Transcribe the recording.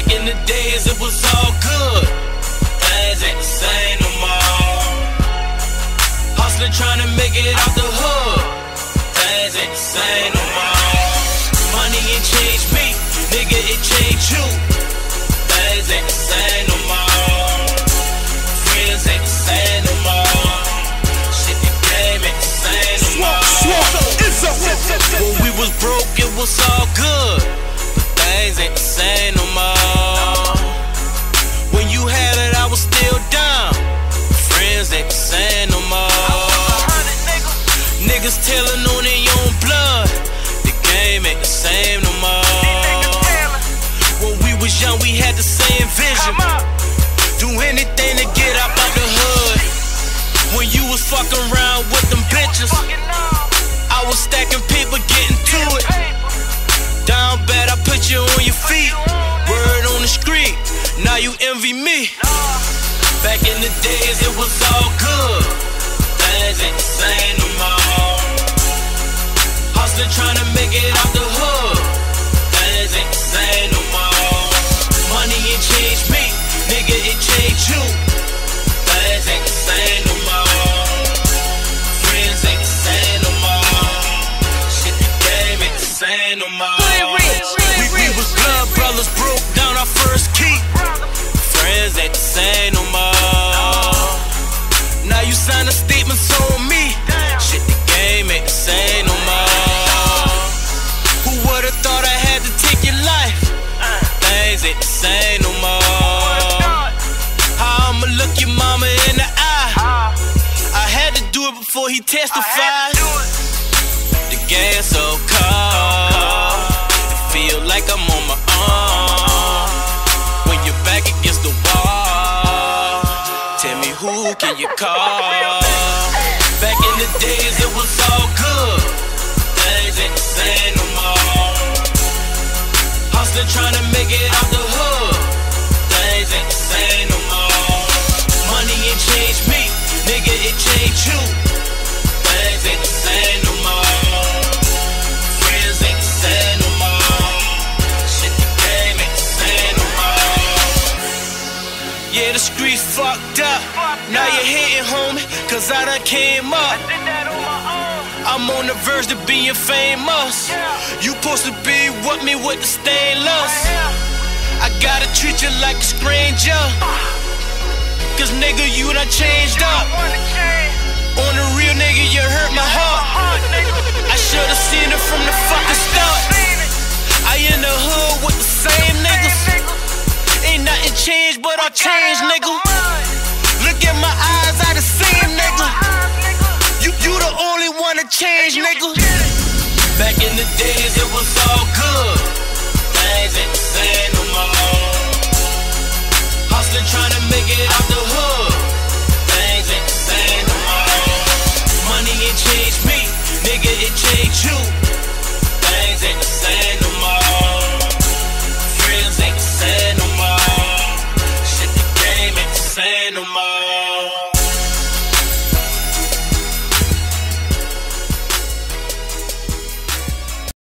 Back in the days, it was all good. Things ain't the same no more. Hustling, trying to make it out the hood. Things ain't the same no more. Money ain't changed me, nigga, it changed you. Things ain't the same no more. Friends ain't the same no more. Shit, the game ain't the same no more. When we was broke, it was all good, but things ain't the same no more. When you had it, I was still down. Friends ain't the same no more. Niggas telling on their own blood. The game ain't the same no more. When we was young, we had the same vision. Do anything to get out the hood. When you was fucking around with them bitches, I was stacking paper, getting to it. Down bad, I put you on your feet. Word on the street, now you envy me. Back in the days, it was all good. Things ain't the same no more. Hustling, trying to make it out the hood. Things ain't the same no more. Money ain't changed me, nigga, it changed you. Things ain't the same no more. Friends ain't the same no more. Shit, the game ain't the same no more. We was blood brothers, broke down our first key. Friends ain't the same no more. Now you sign a statement on me. Shit, the game ain't the same no more. Who would've thought I had to take your life? Things ain't the same no more. How I'ma look your mama in the eye? I had to do it before he testified. The game's so cold, it feel like I'm on my own. When you're back against the wall, tell me who can you call? Back in the days, it was all good. Things ain't the same no more. Hustling, trying to make it out the hood. Things ain't the same no more. Money ain't changed me, nigga, it changed you. Things ain't the same no more. Friends ain't the same no more. Shit, the game ain't the same no more. Yeah, the streets fucked up. Now you're hating, homie, cause I done came up. I'm on the verge of being famous. You supposed to be with me with the stainless. I gotta treat you like a stranger, cause nigga, you done changed up. On the real, nigga, you hurt my heart. I should've seen it from the fucking start. I in the hood with the same niggas. Ain't nothing changed but I changed, nigga. Look at my eyes, I the same nigga. You the only one to change, nigga. Back in the days, it was all good. Things ain't the same no more. Hustling, trying to make it out the hood. Things ain't the same no more. Money ain't changed me, nigga, it changed you.